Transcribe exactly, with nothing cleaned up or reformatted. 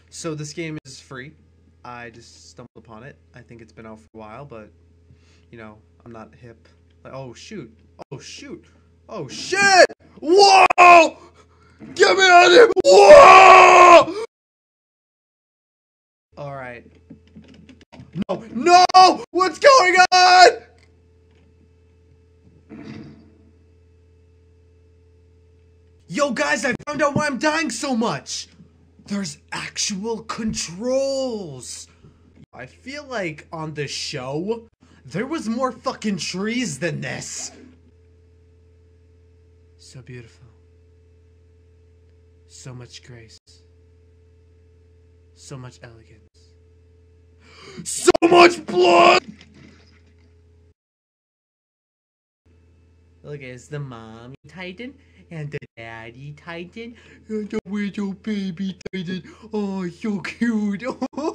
So this game is free. I just stumbled upon it. I think it's been out for a while, but you know, I'm not hip. Like, oh shoot. Oh shoot. Oh shit! Whoa! Get me out of here! Whoa! Alright. No, no! What's going on? Yo guys, I found out why I'm dying so much! There's actual controls! I feel like on the show, there was more fucking trees than this. So beautiful. So much grace. So much elegance. So much blood! Look, it's the mommy titan and the daddy titan and the little baby titan. Oh, so cute.